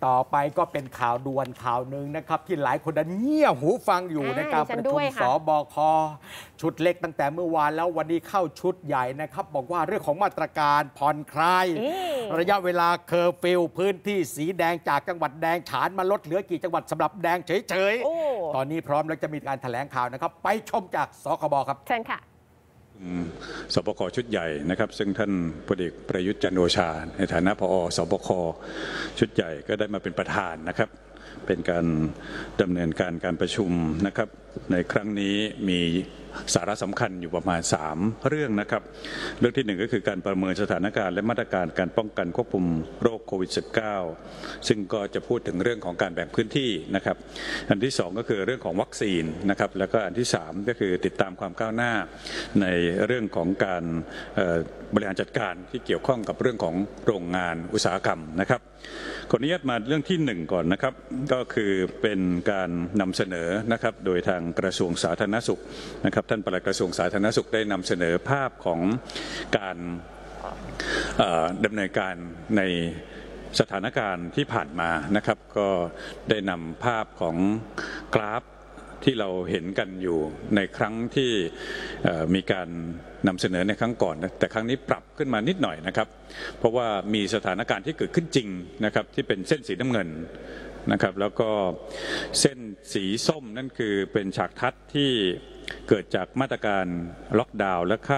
ต่อไปก็เป็นข่าวด่วนข่าวหนึ่งนะครับที่หลายคนเงี่ยหูฟังอยู่ในการประชุมสบคชุดเล็กตั้งแต่เมื่อวานแล้ววันนี้เข้าชุดใหญ่นะครับบอกว่าเรื่องของมาตรการผ่อนคลายระยะเวลาเคอร์ฟิวพื้นที่สีแดงจากจังหวัดแดงฉานมาลดเหลือกี่จังหวัดสำหรับแดงเฉยๆตอนนี้พร้อมแล้วจะมีการแถลงข่าวนะครับไปชมจากสคบครับเชิญค่ะสบคชุดใหญ่นะครับซึ่งท่านพลเอกประยุทธ์จันทร์โอชาในฐานะผอ.สบคชุดใหญ่ก็ได้มาเป็นประธานนะครับเป็นการดำเนินการประชุมนะครับในครั้งนี้มีสาระสำคัญอยู่ประมาณ3เรื่องนะครับเรื่องที่1ก็คือการประเมินสถานการณ์และมาตรการการป้องกันควบคุมโรคโควิด -19 ซึ่งก็จะพูดถึงเรื่องของการแบ่งพื้นที่นะครับอันที่2ก็คือเรื่องของวัคซีนนะครับแล้วก็อันที่3ก็คือติดตามความก้าวหน้าในเรื่องของการบริหารจัดการที่เกี่ยวข้องกับเรื่องของโรงงานอุตสาหกรรมนะครับขออนุญาตมาเรื่องที่1ก่อนนะครับก็คือเป็นการนำเสนอนะครับโดยทางกระทรวงสาธารณสุขนะครับท่านปลัดกระทรวงสาธารณสุขได้นำเสนอภาพของการดำเนินการในสถานการณ์ที่ผ่านมานะครับก็ได้นำภาพของกราฟที่เราเห็นกันอยู่ในครั้งที่มีการนำเสนอในครั้งก่อนแต่ครั้งนี้ปรับขึ้นมานิดหน่อยนะครับเพราะว่ามีสถานการณ์ที่เกิดขึ้นจริงนะครับที่เป็นเส้นสีน้ำเงินนะครับแล้วก็เส้นสีส้มนั่นคือเป็นฉากทัศน์ที่เกิดจากมาตรการล็อกดาวน์และค่า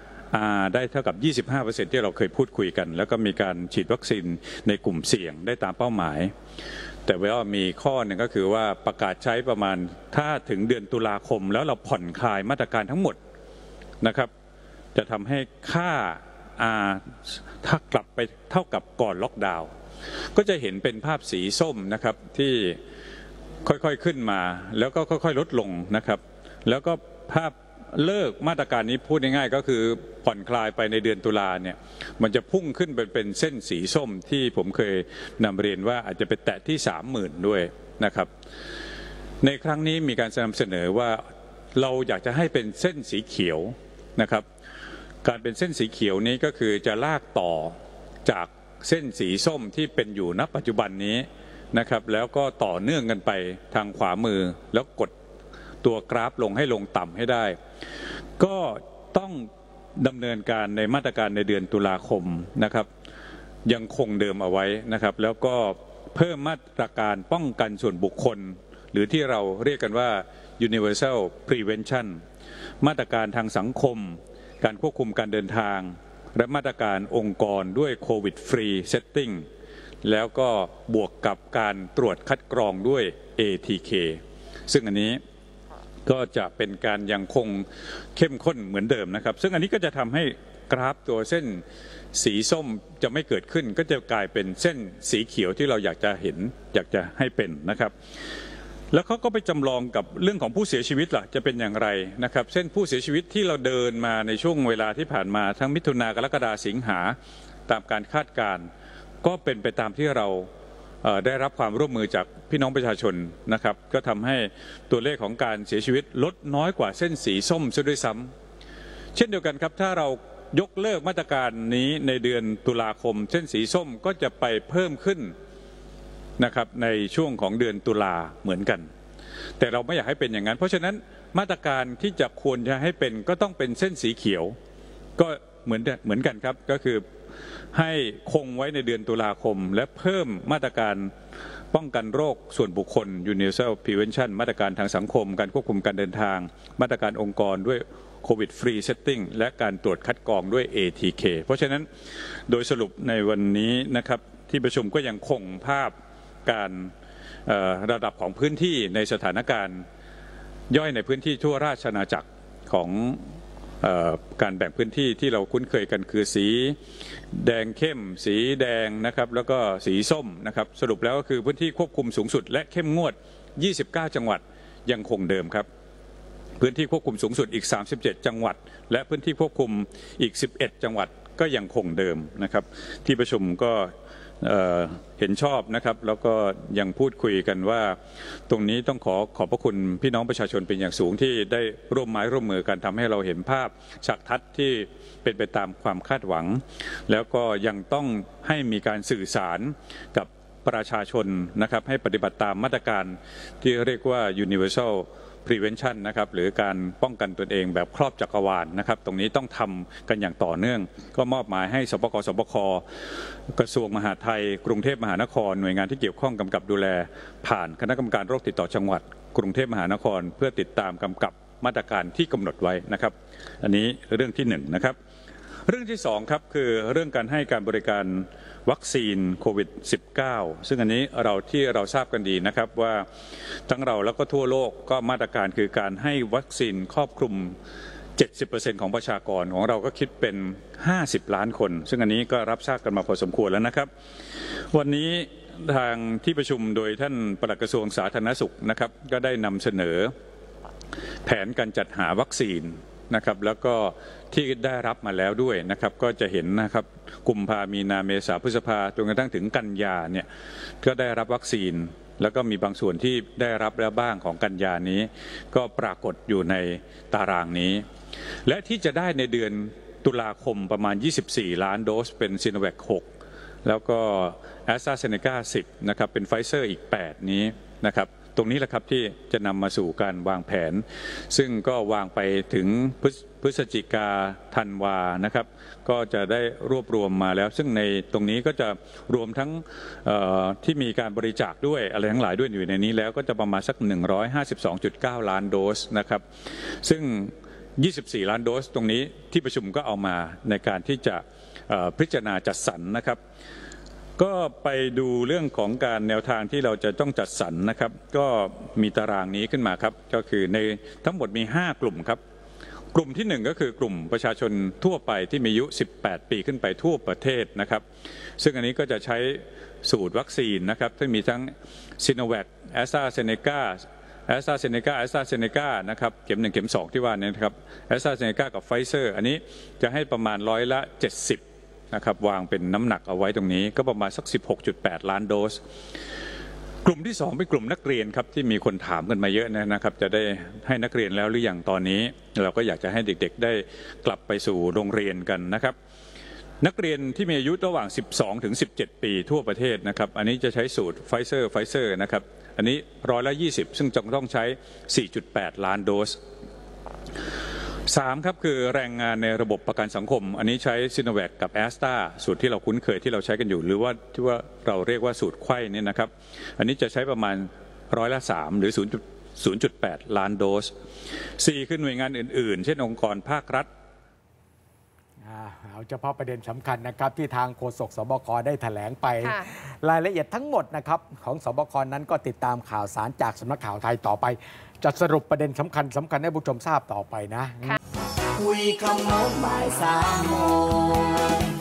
R ได้เท่ากับ 25% ที่เราเคยพูดคุยกันแล้วก็มีการฉีดวัคซีนในกลุ่มเสี่ยงได้ตามเป้าหมายแต่ว่ามีข้อหนึ่งก็คือว่าประกาศใช้ประมาณถ้าถึงเดือนตุลาคมแล้วเราผ่อนคลายมาตรการทั้งหมดนะครับจะทำให้ค่า R ถ้ากลับไปเท่ากับก่อนล็อกดาวน์ก็จะเห็นเป็นภาพสีส้มนะครับที่ค่อยๆขึ้นมาแล้วก็ค่อยๆลดลงนะครับแล้วก็ภาพเลิกมาตรการนี้พูดง่ายๆก็คือผ่อนคลายไปในเดือนตุลาเนี่ยมันจะพุ่งขึ้นเป็นเส้นสีส้มที่ผมเคยนำเรียนว่าอาจจะไปแตะที่ 30,000 ด้วยนะครับในครั้งนี้มีการนำเสนอว่าเราอยากจะให้เป็นเส้นสีเขียวนะครับการเป็นเส้นสีเขียวนี้ก็คือจะลากต่อจากเส้นสีส้มที่เป็นอยู่ณปัจจุบันนี้นะครับแล้วก็ต่อเนื่องกันไปทางขวามือแล้วกดตัวกราฟลงให้ลงต่ำให้ได้ก็ต้องดำเนินการในมาตรการในเดือนตุลาคมนะครับยังคงเดิมเอาไว้นะครับแล้วก็เพิ่มมาตรการป้องกันส่วนบุคคลหรือที่เราเรียกกันว่า universal prevention มาตรการทางสังคมการควบคุมการเดินทางและมาตรการองค์กรด้วยโควิดฟรีเซตติ้งแล้วก็บวกกับการตรวจคัดกรองด้วย ATK ซึ่งอันนี้ก็จะเป็นการยังคงเข้มข้นเหมือนเดิมนะครับซึ่งอันนี้ก็จะทำให้กราฟตัวเส้นสีส้มจะไม่เกิดขึ้นก็จะกลายเป็นเส้นสีเขียวที่เราอยากจะเห็นอยากจะให้เป็นนะครับแล้วเขาก็ไปจำลองกับเรื่องของผู้เสียชีวิตล่ะจะเป็นอย่างไรนะครับเส้นผู้เสียชีวิตที่เราเดินมาในช่วงเวลาที่ผ่านมาทั้งมิถุนากรกฎาสิงหาตามการคาดการณ์ก็เป็นไปตามที่เราได้รับความร่วมมือจากพี่น้องประชาชนนะครับก็ทำให้ตัวเลขของการเสียชีวิตลดน้อยกว่าเส้นสีส้มซะด้วยซ้ำเช่นเดียวกันครับถ้าเรายกเลิกมาตรการนี้ในเดือนตุลาคมเส้นสีส้มก็จะไปเพิ่มขึ้นนะครับในช่วงของเดือนตุลาเหมือนกันแต่เราไม่อยากให้เป็นอย่างนั้นเพราะฉะนั้นมาตรการที่จะควรจะให้เป็นก็ต้องเป็นเส้นสีเขียวก็เหมือนกันครับก็คือให้คงไว้ในเดือนตุลาคมและเพิ่มมาตรการป้องกันโรคส่วนบุคคล universal prevention มาตรการทางสังคมการควบคุมการเดินทางมาตรการองค์กรด้วยโควิดฟรีเซตติ้งและการตรวจคัดกรองด้วย ATK เพราะฉะนั้นโดยสรุปในวันนี้นะครับที่ประชุมก็ยังคงภาพการระดับของพื้นที่ในสถานการณ์ย่อยในพื้นที่ทั่วราชอาณาจักรของการแบ่งพื้นที่ที่เราคุ้นเคยกันคือสีแดงเข้มสีแดงนะครับแล้วก็สีส้มนะครับสรุปแล้วก็คือพื้นที่ควบคุมสูงสุดและเข้มงวด29จังหวัดยังคงเดิมครับพื้นที่ควบคุมสูงสุดอีก37จังหวัดและพื้นที่ควบคุมอีก11จังหวัดก็ยังคงเดิมนะครับที่ประชุมก็เห็นชอบนะครับแล้วก็ยังพูดคุยกันว่าตรงนี้ต้องขอบพระคุณพี่น้องประชาชนเป็นอย่างสูงที่ได้ร่วมไม้ร่วมมือกันทำให้เราเห็นภาพฉากทัศน์ที่เป็นไปตามความคาดหวังแล้วก็ยังต้องให้มีการสื่อสารกับประชาชนนะครับให้ปฏิบัติตามมาตรการที่เรียกว่า universal prevention นะครับหรือการป้องกันตนเองแบบครอบจักรวาลนะครับตรงนี้ต้องทำกันอย่างต่อเนื่องก็มอบหมายให้สปก.สบค.กระทรวงมหาดไทยกรุงเทพมหานครหน่วยงานที่เกี่ยวข้องกำกับดูแลผ่านคณะกรรมการโรคติดต่อจังหวัดกรุงเทพมหานครเพื่อติดตามกำกับมาตรการที่กำหนดไว้นะครับอันนี้เรื่องที่1นะครับเรื่องที่2ครับคือเรื่องการให้การบริการวัคซีนโควิด -19 ซึ่งอันนี้เราทราบกันดีนะครับว่าทั้งเราแล้วก็ทั่วโลกก็มาตรการคือการให้วัคซีนครอบคลุม 70% ของประชากรของเราก็คิดเป็น50 ล้านคนซึ่งอันนี้ก็รับทราบกันมาพอสมควรแล้วนะครับวันนี้ทางที่ประชุมโดยท่านปลัดกระทรวงสาธารณสุขนะครับก็ได้นำเสนอแผนการจัดหาวัคซีนนะครับแล้วก็ที่ได้รับมาแล้วด้วยนะครับก็จะเห็นนะครับกุมภามีนาเมษาพฤษภาจนกระทั่งถึงกันยาเนี่ยก็ได้รับวัคซีนแล้วก็มีบางส่วนที่ได้รับแล้วบ้างของกันยานี้ก็ปรากฏอยู่ในตารางนี้และที่จะได้ในเดือนตุลาคมประมาณ24 ล้านโดสเป็นซิโนแวค6แล้วก็แอสตราเซเนกา10นะครับเป็นไฟเซอร์อีก8นี้นะครับตรงนี้แหละครับที่จะนำมาสู่การวางแผนซึ่งก็วางไปถึงพฤศจิกาธันวานะครับก็จะได้รวบรวมมาแล้วซึ่งในตรงนี้ก็จะรวมทั้งที่มีการบริจาคด้วยอะไรทั้งหลายด้วยอยู่ในนี้แล้วก็จะประมาณสัก152.9 ล้านโดสนะครับซึ่ง24 ล้านโดสตรงนี้ที่ประชุมก็เอามาในการที่จะพิจารณาจัดสรรนะครับก็ไปดูเรื่องของการแนวทางที่เราจะต้องจัดสรรนะครับก็มีตารางนี้ขึ้นมาครับก็คือในทั้งหมดมี5กลุ่มครับกลุ่มที่1ก็คือกลุ่มประชาชนทั่วไปที่มีอายุ18 ปีขึ้นไปทั่วประเทศนะครับซึ่งอันนี้ก็จะใช้สูตรวัคซีนนะครับที่มีทั้งซิโนแวคแอสตราเซเนกานะครับเข็ม1เข็ม2ที่ว่านี้นะครับแอสตราเซเนกากับไฟเซอร์อันนี้จะให้ประมาณ70%นะครับวางเป็นน้ำหนักเอาไว้ตรงนี้ก็ประมาณสัก 16.8 ล้านโดสกลุ่มที่2เป็นกลุ่มนักเรียนครับที่มีคนถามกันมาเยอะนะครับจะได้ให้นักเรียนแล้วหรือยังตอนนี้เราก็อยากจะให้เด็กๆได้กลับไปสู่โรงเรียนกันนะครับนักเรียนที่มีอายุระหว่าง12 ถึง 17 ปีทั่วประเทศนะครับอันนี้จะใช้สูตรไฟเซอร์นะครับอันนี้120%ซึ่งจะต้องใช้ 4.8 ล้านโดส3ครับคือแรงงานในระบบประกันสังคมอันนี้ใช้ซิโนแวคกับแอสตราสูตรที่เราคุ้นเคยที่เราใช้กันอยู่หรือว่าที่ว่าเราเรียกว่าสูตรไข้นี่นะครับอันนี้จะใช้ประมาณ3%หรือ 0.8 ล้านโดส4คือหน่วยงานอื่นๆเช่นองค์กรภาครัฐเอาเฉพาะประเด็นสำคัญนะครับที่ทางโฆษกสบคได้แถลงไปรายละเอียดทั้งหมดนะครับของสบคนั้นก็ติดตามข่าวสารจากสำนักข่าวไทยต่อไปจะสรุปประเด็นสำคัญให้ผู้ชมทราบต่อไปนะคุยคำโน้นบ่าย3 โมง